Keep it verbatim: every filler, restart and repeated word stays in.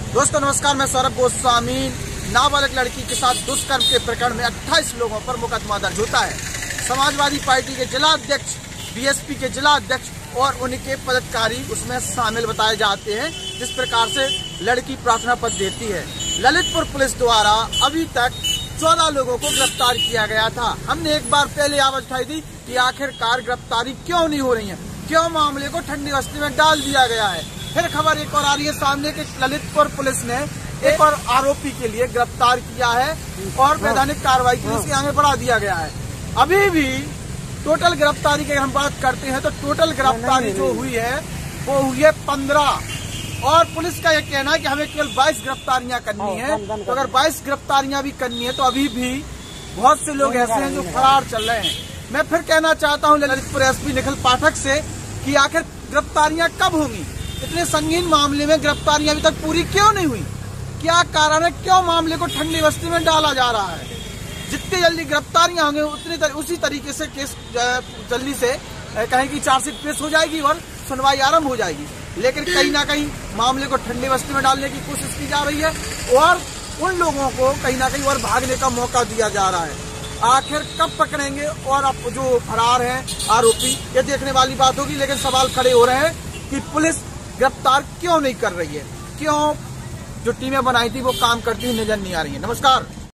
दोस्तों नमस्कार, मैं सौरभ गोस्वामी। नाबालिग लड़की के साथ दुष्कर्म के प्रकरण में अट्ठाईस लोगों पर मुकदमा दर्ज होता है। समाजवादी पार्टी के जिला अध्यक्ष, बीएसपी के जिला अध्यक्ष और उनके पदाधिकारी उसमें शामिल बताए जाते हैं। जिस प्रकार से लड़की प्रार्थना पत्र देती है। ललितपुर पुलिस द्वारा अभी तक चौदह लोगों को गिरफ्तार किया गया था। हमने एक बार पहले आवाज उठाई थी कि आखिरकार गिरफ्तारी क्यों नहीं हो रही है, क्यों मामले को ठंडी बस्ती में डाल दिया गया है। फिर खबर एक और आ रही है सामने कि ललितपुर पुलिस ने एक और आरोपी के लिए गिरफ्तार किया है और वैधानिक कार्रवाई के लिए इसके आगे बढ़ा दिया गया है। अभी भी टोटल गिरफ्तारी की अगर हम बात करते हैं तो टोटल गिरफ्तारी जो हुई है वो हुई है पंद्रह और पुलिस का यह कहना है कि हमें केवल बाईस गिरफ्तारियां करनी है। तो अगर बाईस गिरफ्तारियां भी करनी है तो अभी भी बहुत से लोग ऐसे हैं जो फरार चल रहे हैं। मैं फिर कहना चाहता हूं ललितपुर एसपी निखिल पाठक से कि आखिर गिरफ्तारियां कब होंगी। इतने संगीन मामले में गिरफ्तारियां अभी तक पूरी क्यों नहीं हुई, क्या कारण है, क्यों मामले को ठंडी बस्ती में डाला जा रहा है। जितनी जल्दी गिरफ्तारियां होंगी उतनी तर, उसी तरीके से केस जल्दी से कहीं की चार्जशीट पेश हो जाएगी और सुनवाई आरंभ हो जाएगी। लेकिन कहीं ना कहीं मामले को ठंडी बस्ती में डालने की कोशिश की जा रही है और उन लोगों को कहीं ना कहीं और भागने का मौका दिया जा रहा है। आखिर कब पकड़ेंगे और अब जो फरार हैं आरोपी, ये देखने वाली बात होगी। लेकिन सवाल खड़े हो रहे हैं कि पुलिस गिरफ्तार क्यों नहीं कर रही है, क्यों जो टीमें बनाई थी वो काम करती हुई नजर नहीं आ रही है। नमस्कार।